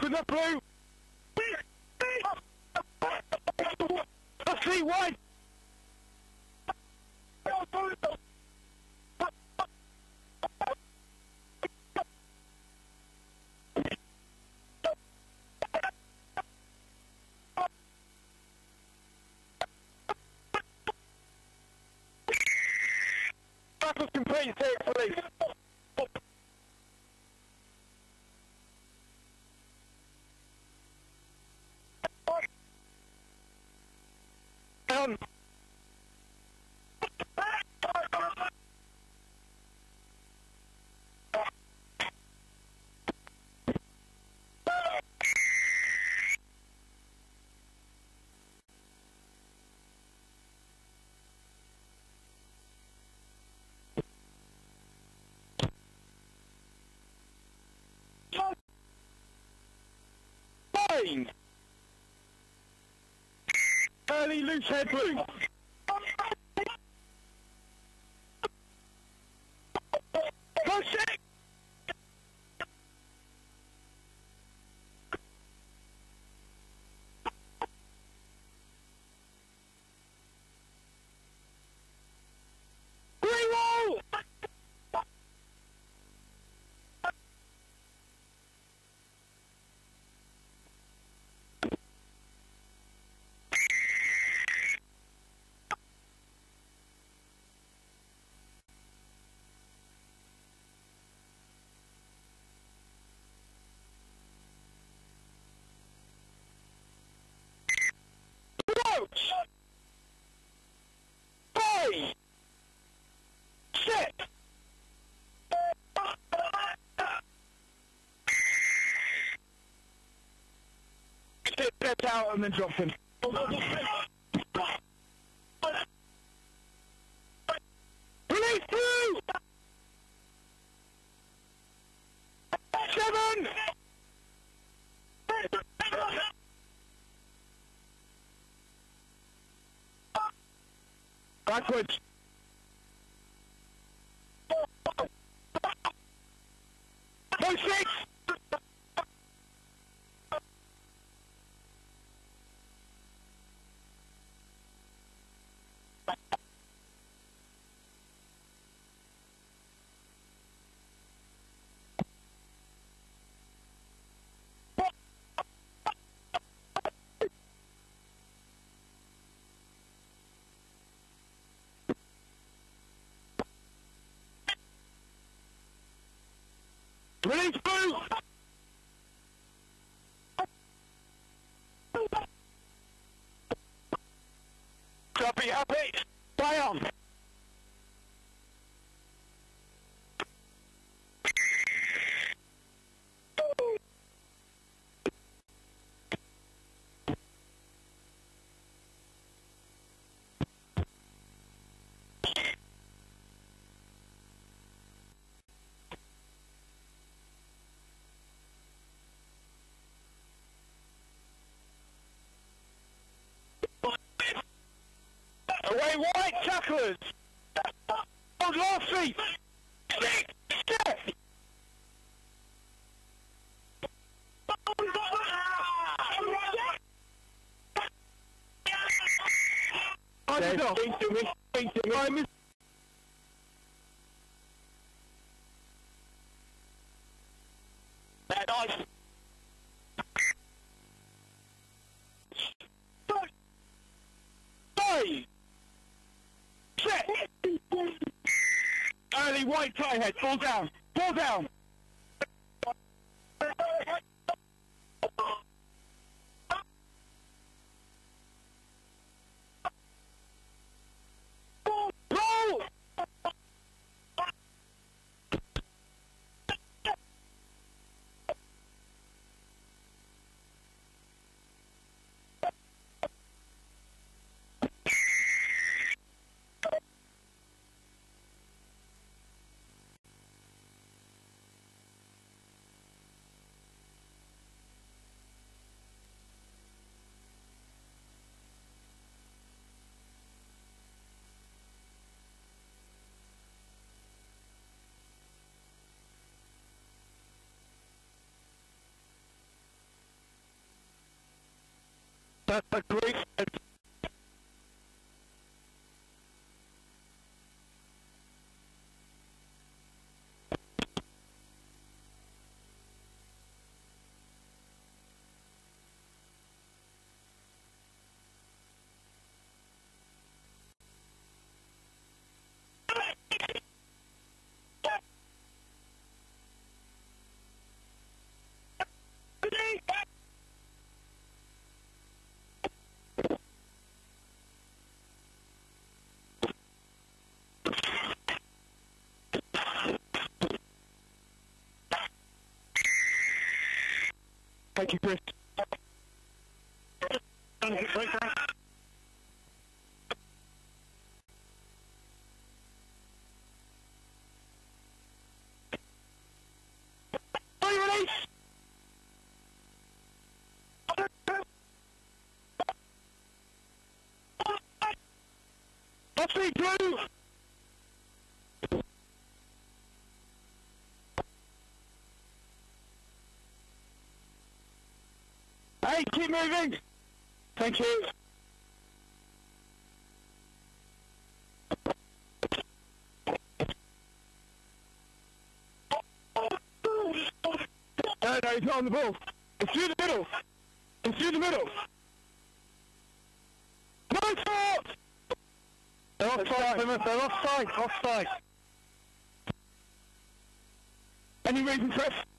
Open the blue! I see white! Battle's complete, take police. Down. Fine. Early loose head blue. Push it! Green wall! Approach! 5! 6! Step out and then drop him. Release through! 7! Backwards. No 6! Release blue! Copy, happy! Fly on! Away white tacklers! Hold last seat! Step! Speak to me, speak to me. Nice. Set! Early white tie head, fall down! Fall down! Roll! That's a great... Thank you, Chris. Release! Let's me through! Hey, keep moving! Thank you. No, he's not on the ball. It's through the middle. It's through the middle. No fault! They're offside, Plymouth. They're offside. Offside. Any reason, Chris?